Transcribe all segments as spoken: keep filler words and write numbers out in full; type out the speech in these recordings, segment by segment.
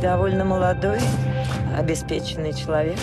довольно молодой, обеспеченный человек.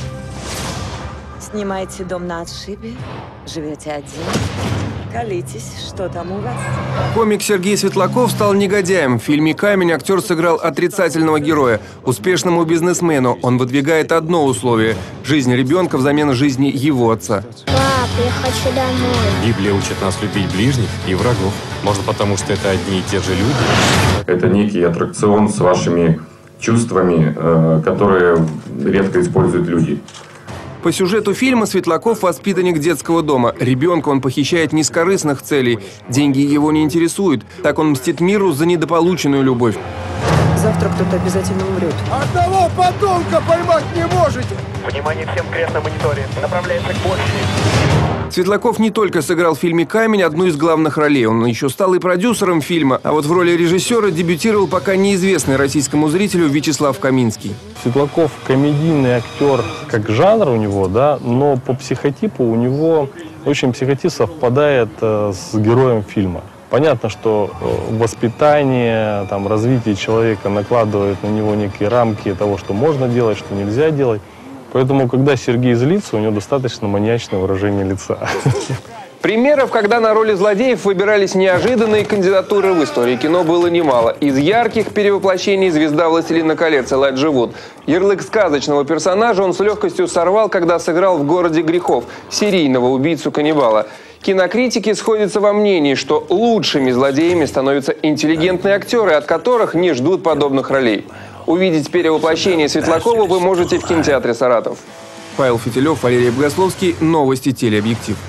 Снимаете дом на отшибе, живете один. Колитесь, что там у вас? Комик Сергей Светлаков стал негодяем. В фильме «Камень» актер сыграл отрицательного героя. Успешному бизнесмену он выдвигает одно условие – жизнь ребенка взамен жизни его отца. Пап, я хочу домой. Библия учит нас любить ближних и врагов. Может, потому что это одни и те же люди? Это некий аттракцион с вашими чувствами, которые редко используют люди. По сюжету фильма Светлаков – воспитанник детского дома. Ребенка он похищает не с корыстных целей. Деньги его не интересуют. Так он мстит миру за недополученную любовь. Завтра кто-то обязательно умрет. Одного подонка поймать не можете! Внимание всем, крест на мониторе. Направляется к площади. Светлаков не только сыграл в фильме «Камень» одну из главных ролей. Он еще стал и продюсером фильма. А вот в роли режиссера дебютировал пока неизвестный российскому зрителю Вячеслав Каминский. Светлаков комедийный актер, как жанр у него, да, но по психотипу у него очень психотип совпадает э, с героем фильма. Понятно, что э, воспитание, там, развитие человека накладывает на него некие рамки того, что можно делать, что нельзя делать. Поэтому, когда Сергей злится, у него достаточно маньячное выражение лица. Примеров, когда на роли злодеев выбирались неожиданные кандидатуры, в истории кино было немало. Из ярких перевоплощений звезда «Властелина колец» Элайджа Вуд. Ярлык сказочного персонажа он с легкостью сорвал, когда сыграл в «Городе грехов» серийного убийцу-каннибала. Кинокритики сходятся во мнении, что лучшими злодеями становятся интеллигентные актеры, от которых не ждут подобных ролей. Увидеть перевоплощение Светлакова вы можете в кинотеатре «Саратов». Павел Фитилев, Валерий Богословский. Новости телеобъектив.